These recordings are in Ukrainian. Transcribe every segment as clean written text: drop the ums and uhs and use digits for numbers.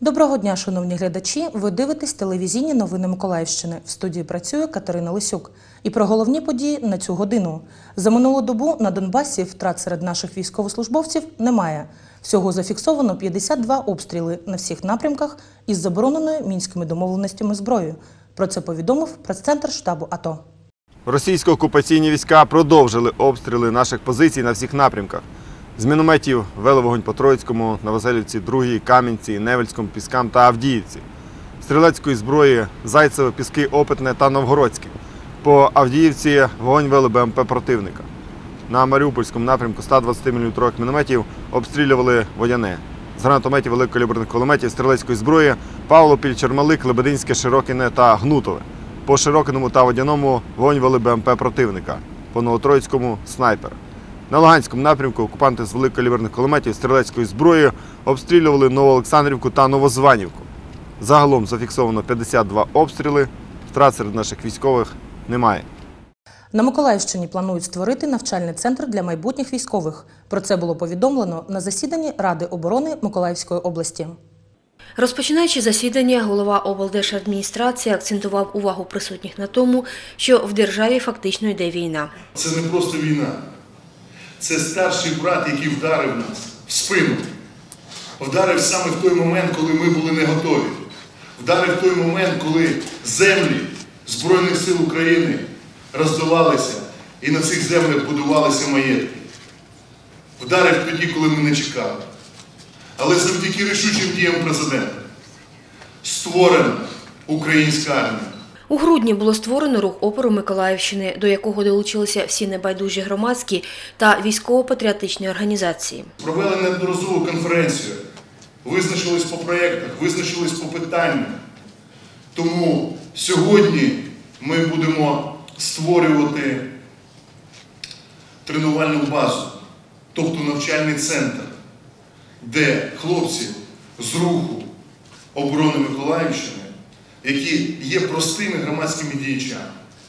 Доброго дня, шановні глядачі! Ви дивитесь телевізійні новини Миколаївщини. В студії працює Катерина Лисюк. І про головні події на цю годину. За минулу добу на Донбасі втрат серед наших військовослужбовців немає. Всього зафіксовано 52 обстріли на всіх напрямках із забороненою мінськими домовленостями зброєю. Про це повідомив прес-центр штабу АТО. Російсько-окупаційні війська продовжили обстріли наших позицій на всіх напрямках. З мінометів вели вогонь по Троїцькому, Новоселівці, Другій, Кам'янці, Невельському, Піскам та Авдіївці. Стрілецької зброї Зайцеве, Піски, Опитне та Новгородське. По Авдіївці вогонь вели БМП противника. На Маріупольському напрямку 120 мм мінометів обстрілювали Водяне. З гранатометів великокаліберних кулеметів стрілецької зброї Павлопіль, Чермалик, Лебединське, Широкине та Гнутове. По Широкиному та Водяному вогонь вели БМП противника. По Новотроїцькому – снайпер. На Луганському напрямку окупанти з великокаліберних кулеметів стрілецької зброї обстрілювали Новоолександрівку та Новозванівку. Загалом зафіксовано 52 обстріли, втрат серед наших військових немає. На Миколаївщині планують створити навчальний центр для майбутніх військових. Про це було повідомлено на засіданні Ради оборони Миколаївської області. Розпочинаючи засідання, голова облдержадміністрації акцентував увагу присутніх на тому, що в державі фактично йде війна. Це не просто війна. Це старший брат, який вдарив нас в спину. Вдарив саме в той момент, коли ми були не готові. Вдарив в той момент, коли землі Збройних сил України роздавалися і на цих землях будувалися маєтки. Вдарив тоді, коли ми не чекали. Але завдяки рішучим діям президента створена українська армія. У грудні було створено рух опору Миколаївщини, до якого долучилися всі небайдужі громадські та військово-патріотичні організації. Провели неодноразову конференцію, визначились по проєктах, визначились по питанням. Тому сьогодні ми будемо створювати тренувальну базу, тобто навчальний центр, де хлопці з руху оборони Миколаївщини, які є простими громадськими діячами,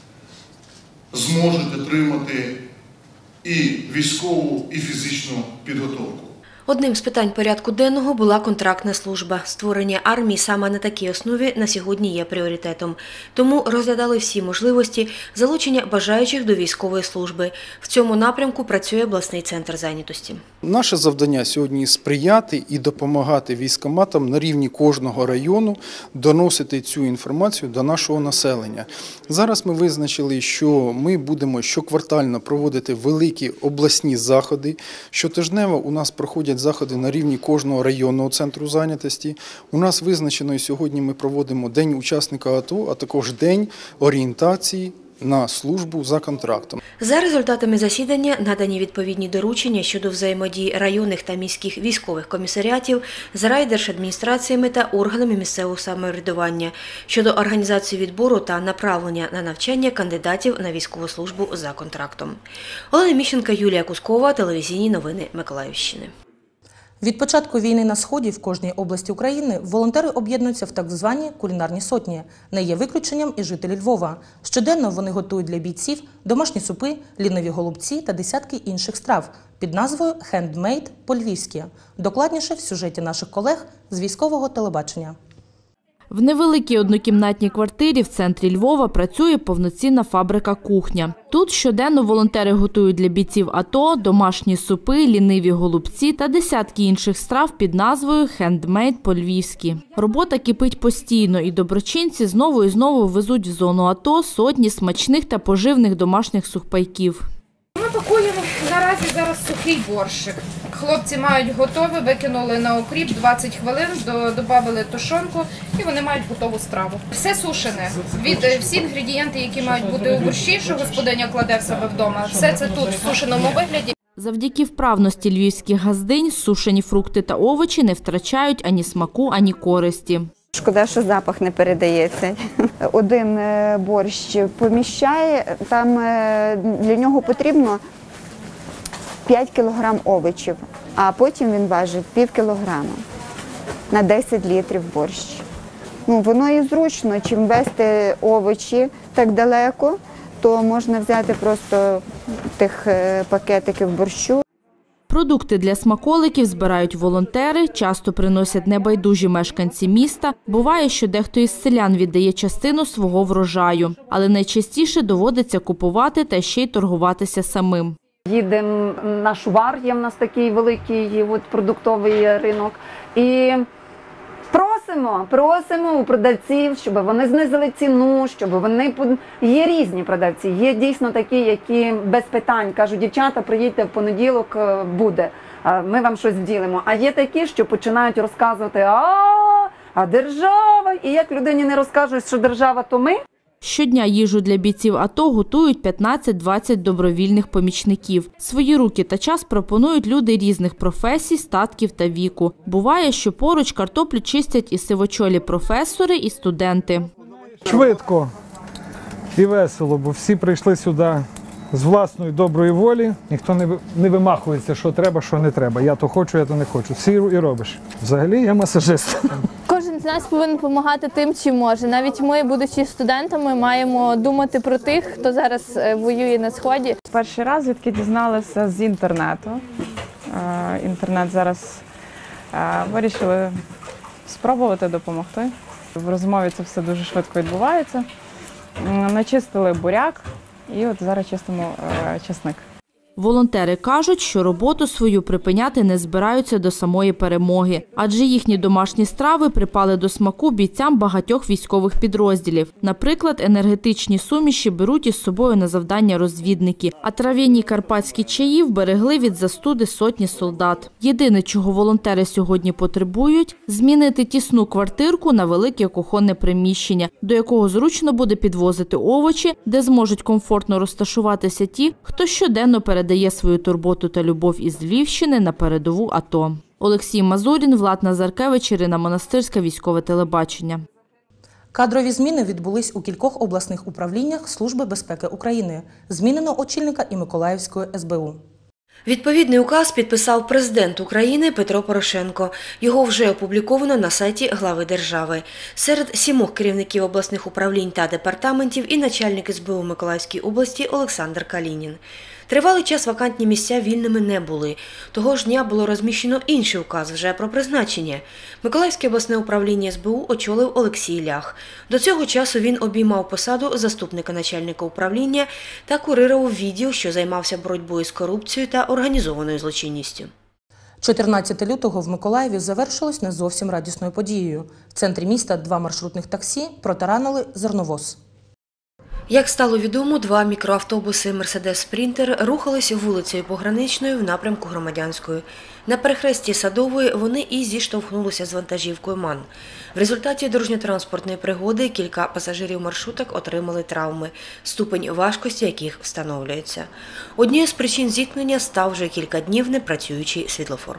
зможуть отримати і військову, і фізичну підготовку. Одним з питань порядку денного була контрактна служба. Створення армії саме на такій основі на сьогодні є пріоритетом. Тому розглядали всі можливості залучення бажаючих до військової служби. В цьому напрямку працює обласний центр зайнятості. Наше завдання сьогодні – сприяти і допомагати військкоматам на рівні кожного району доносити цю інформацію до нашого населення. Зараз ми визначили, що ми будемо щоквартально проводити великі обласні заходи. Щотижнево у нас проходять заходи на рівні кожного районного центру зайнятості. У нас визначено, і сьогодні ми проводимо День учасника АТО, а також День орієнтації на службу за контрактом. За результатами засідання надані відповідні доручення щодо взаємодії районних та міських військових комісаріатів з райдержадміністраціями та органами місцевого самоврядування щодо організації відбору та направлення на навчання кандидатів на військову службу за контрактом. Олена Міщенка, Юлія Кускова, телевізійні новини Миколаївщини. Від початку війни на Сході в кожній області України волонтери об'єднуються в так звані кулінарні сотні. Не є виключенням і жителі Львова. Щоденно вони готують для бійців домашні супи, ліниві голубці та десятки інших страв під назвою «Хендмейд по-львівськи». Докладніше в сюжеті наших колег з військового телебачення. В невеликій однокімнатній квартирі в центрі Львова працює повноцінна фабрика-кухня. Тут щоденно волонтери готують для бійців АТО домашні супи, ліниві голубці та десятки інших страв під назвою «Хендмейд по-львівськи». Робота кипить постійно, і доброчинці знову і знову везуть в зону АТО сотні смачних та поживних домашніх сухпайків. Ми пакуємо наразі зараз сухий борщик. Хлопці мають готове, викинули на окріп 20 хвилин, додали тушонку і вони мають готову страву. Все сушене. Всі інгредієнти, які мають бути у борщі, що господиня кладе в себе вдома, все це тут в сушеному вигляді. Завдяки вправності львівських газдинь сушені фрукти та овочі не втрачають ані смаку, ані користі. Шкода, що запах не передається. Один борщ поміщає, там для нього потрібно 5 кг овочів, а потім він важить пів кілограма на 10 літрів борщ. Воно і зручно, чим везти овочі так далеко, то можна взяти просто тих пакетиків борщу. Продукти для смаколиків збирають волонтери, часто приносять небайдужі мешканці міста. Буває, що дехто із селян віддає частину свого врожаю. Але найчастіше доводиться купувати та ще й торгуватися самим. Їдемо на Шувар, є в нас такий великий продуктовий ринок. І просимо у продавців, щоб вони знизили ціну, щоб вони... Є різні продавці, є дійсно такі, які без питань кажуть, дівчата, приїдьте в понеділок, буде, ми вам щось вділимо. А є такі, що починають розказувати, а держава, і як людині не розкажуть, що держава, то ми. Щодня їжу для бійців АТО готують 15-20 добровільних помічників. Свої руки та час пропонують люди різних професій, статків та віку. Буває, що поруч картоплю чистять і сивочолі професори, і студенти. Швидко і весело, бо всі прийшли сюди з власної доброї волі. Ніхто не вимахується, що треба, що не треба. Я то хочу, я то не хочу. Всі і робиш. Взагалі я масажист. Кожен з нас повинен допомагати тим, чим може. Навіть ми, будучи студентами, маємо думати про тих, хто зараз воює на Сході. Перший раз, звідки дізналися з інтернету. Інтернет зараз вирішили спробувати допомогти. В розмові це все дуже швидко відбувається. Начистили буряк і от зараз чистимо чесник. Волонтери кажуть, що роботу свою припиняти не збираються до самої перемоги, адже їхні домашні страви припали до смаку бійцям багатьох військових підрозділів. Наприклад, енергетичні суміші беруть із собою на завдання розвідники, а трав'яні карпатські чаї вберегли від застуди сотні солдат. Єдине, чого волонтери сьогодні потребують – змінити тісну квартирку на велике кухонне приміщення, до якого зручно буде підвозити овочі, де зможуть комфортно розташуватися ті, хто щоденно передає свою турботу та любов із Львівщини на передову АТО. Олексій Мазурін, Влад Назаркевич, Ірина Монастирська, Військове телебачення. Кадрові зміни відбулись у кількох обласних управліннях Служби безпеки України. Змінено очільника і Миколаївської СБУ. Відповідний указ підписав президент України Петро Порошенко. Його вже опубліковано на сайті глави держави. Серед 7 керівників обласних управлінь та департаментів і начальник СБУ Миколаївської області Олександр Калінін. Тривалий час вакантні місця вільними не були. Того ж дня було розміщено інший указ вже про призначення. Миколаївське обласне управління СБУ очолив Олексій Лях. До цього часу він обіймав посаду заступника начальника управління та курирував відділ, що займався боротьбою з корупцією та організованою злочинністю. 14 лютого в Миколаєві завершилось не зовсім радісною подією. В центрі міста 2 маршрутних таксі протаранили зерновоз. Як стало відомо, 2 мікроавтобуси «Мерседес-Спрінтер» рухались вулицею Пограничною в напрямку Громадянської. На перехресті Садової вони і зіштовхнулися з вантажівкою МАН. В результаті дорожньо-транспортної пригоди кілька пасажирів маршруток отримали травми, ступень важкості яких встановлюється. Однією з причин зіткнення став вже кілька днів непрацюючий світлофор.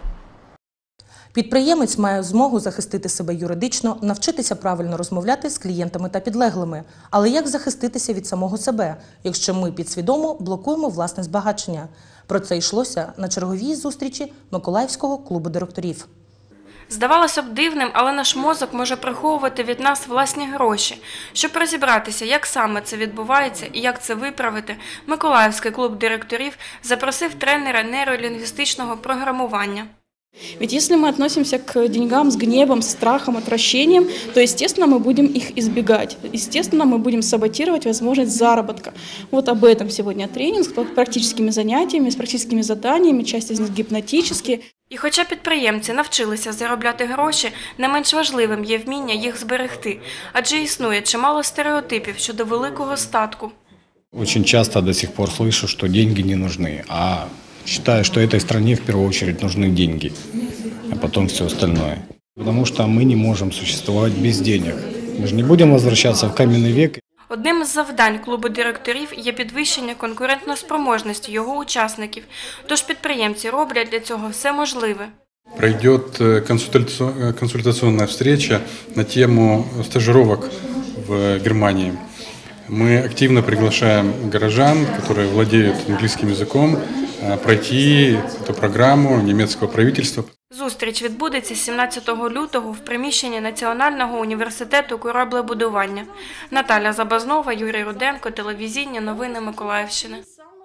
Підприємець має змогу захистити себе юридично, навчитися правильно розмовляти з клієнтами та підлеглими. Але як захиститися від самого себе, якщо ми підсвідомо блокуємо власне збагачення? Про це йшлося на черговій зустрічі Миколаївського клубу директорів. Здавалося б дивним, але наш мозок може приховувати від нас власні гроші. Щоб розібратися, як саме це відбувається і як це виправити, Миколаївський клуб директорів запросив тренера нейролінгвістичного програмування. Ведь если мы относимся к деньгам с гневом, с страхом, отвращением, то, естественно, мы будем их избегать. Естественно, мы будем саботировать возможность заработка. Вот об этом сегодня тренинг с практическими занятиями, с практическими заданиями, часть из них гипнотические. І хоча підприємці навчилися заробляти гроші, не менш важливим є вміння їх зберегти, адже існує чимало стереотипів щодо великого статку. Очень часто до сих пор слышу, что деньги не нужны, а считаю, что этой стране в первую очередь нужны деньги, а потом все остальное. Потому что мы не можем существовать без денег. Мы же не будем возвращаться в каменный век. Одним з завдань клубу директорів є підвищення конкурентноспроможності його учасників, тож підприємці роблять для цього все можливе. Пройдет консультационная встреча на тему стажировок в Германии. Мы активно приглашаем горожан, которые владеют английским языком, пройти эту программу немецкого правительства. Зустріч відбудеться 17 лютого в приміщенні Національного університету кораблебудування. Наталя Забазнова, Юрій Руденко, телевізійні новини Миколаївщини.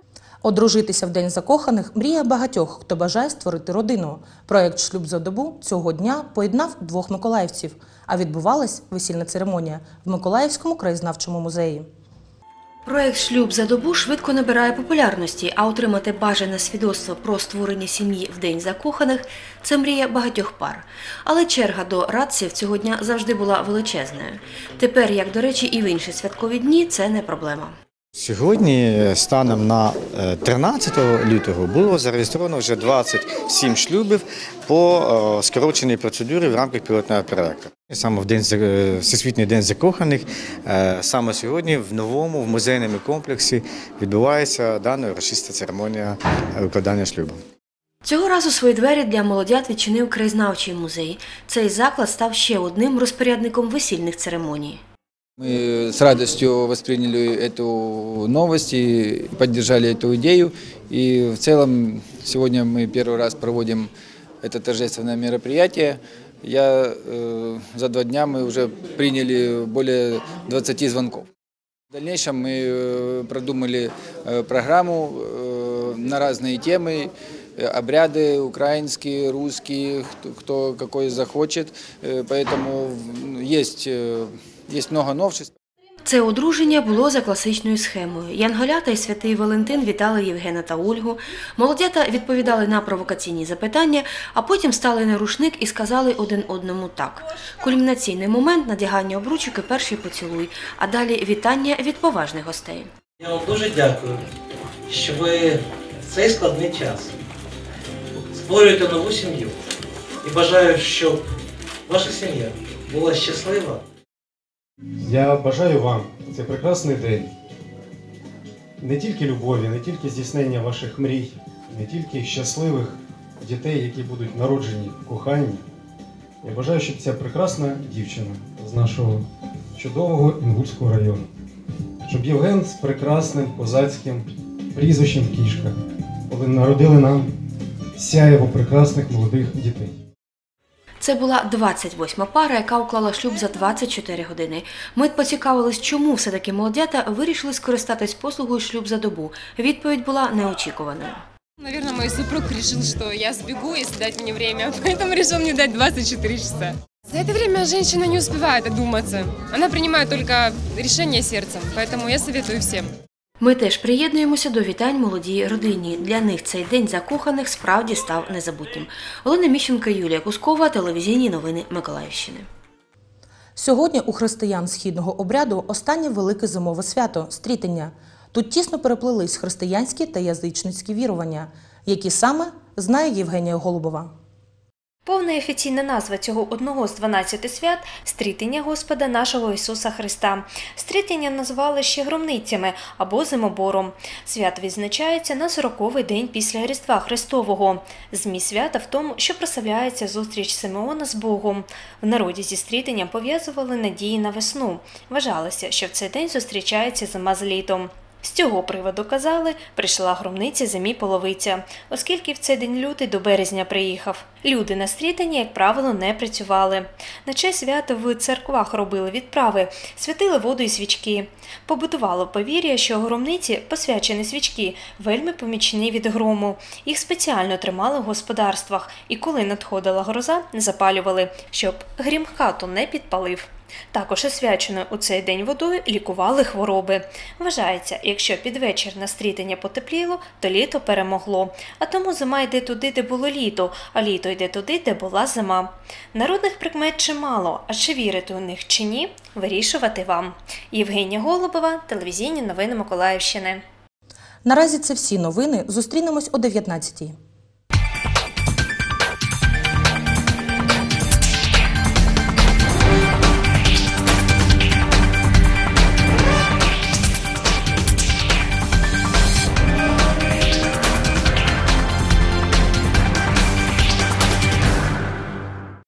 Одружитися в День закоханих – мрія багатьох, хто бажає створити родину. Проєкт «Шлюб за добу» цього дня поєднав двох миколаївців, а відбувалась весільна церемонія в Миколаївському краєзнавчому музеї. Проект «Шлюб за добу» швидко набирає популярності, а отримати бажане свідоцтво про створення сім'ї в День закоханих – це мрія багатьох пар. Але черга до радців цього дня завжди була величезною. Тепер, як, до речі, і в інші святкові дні, це не проблема. Сьогодні, станом на 13 лютого, було зареєстровано вже 27 шлюбів по скороченій процедурі в рамках пілотного проєкту. Саме в Всесвітній день закоханих, саме сьогодні в новому в музейному комплексі відбувається дана урочиста церемонія укладання шлюбу. Цього разу свої двері для молодят відчинив краєзнавчий музей. Цей заклад став ще одним розпорядником весільних церемоній. Мы с радостью восприняли эту новость и поддержали эту идею. И в целом сегодня мы первый раз проводим это торжественное мероприятие. За 2 дня мы уже приняли более 20 звонков. В дальнейшем мы продумали программу на разные темы, обряды украинские, русские, кто какой захочет. Поэтому есть много новшеств. Це одруження було за класичною схемою. Янголята і святий Валентин вітали Євгена та Ольгу. Молодята відповідали на провокаційні запитання, а потім стали на рушник і сказали один одному «так». Кульмінаційний момент – надягання обручок і перший поцілуй, а далі вітання від поважних гостей. Я вам дуже дякую, що ви в цей складний час створюєте нову сім'ю. І бажаю, щоб ваша сім'я була щаслива. Я бажаю вам в цей прекрасний день не тільки любові, не тільки здійснення ваших мрій, не тільки щасливих дітей, які будуть народжені в коханні. Я бажаю, щоб ця прекрасна дівчина з нашого чудового Інгульського району, щоб Євген з прекрасним козацьким прізвищем Кішка, коли народили нам сяєво прекрасних молодих дітей. Це була 28-ма пара, яка уклала шлюб за 24 години. Ми поцікавились, чому все-таки молодята вирішили скористатись послугою «Шлюб за добу». Відповідь була неочікуваною. Наверное, мой супруг решил, что я сбегу, если дать мне время, поэтому решил мне дать 24 часа. За это время женщина не успевает одуматься. Она принимает только решение сердцем, поэтому я советую всем. Ми теж приєднуємося до вітань молодій родині. Для них цей день закоханих справді став незабутнім. Олена Міщенко, Юлія Кускова, телевізійні новини Миколаївщини. Сьогодні у християн східного обряду останнє велике зимове свято – Стрітення. Тут тісно переплились християнські та язичницькі вірування. Які саме, знає Євгенія Голубова. Повна і офіційна назва цього одного з 12 свят – Стрітення Господа нашого Ісуса Христа. Стрітення називали ще громницями або зимобором. Свято відзначається на 40-й день після Різдва Христового. Зміст свята в тому, що прославляється зустріч Симеона з Богом. В народі зі стрітенням пов'язували надії на весну. Вважалося, що в цей день зустрічається зима з літом. З цього приводу казали, прийшла громниця зимі половиця, оскільки в цей день лютий до березня приїхав. Люди на стрітання, як правило, не працювали. На честь свята в церквах робили відправи, святили воду і свічки. Побутувало повір'я, що громниці, посвячені свічки, вельми помічні від грому. Їх спеціально тримали в господарствах і коли надходила гроза, запалювали, щоб грім хату не підпалив. Також освяченою у цей день водою лікували хвороби. Вважається, якщо під вечір на стрітення потепліло, то літо перемогло. А тому зима йде туди, де було літо, а літо йде туди, де була зима. Народних прикмет чимало, а чи вірити у них чи ні, вирішувати вам. Євгенія Голубова, телевізійні новини Миколаївщини. Наразі це всі новини. Зустрінемось о 19-й.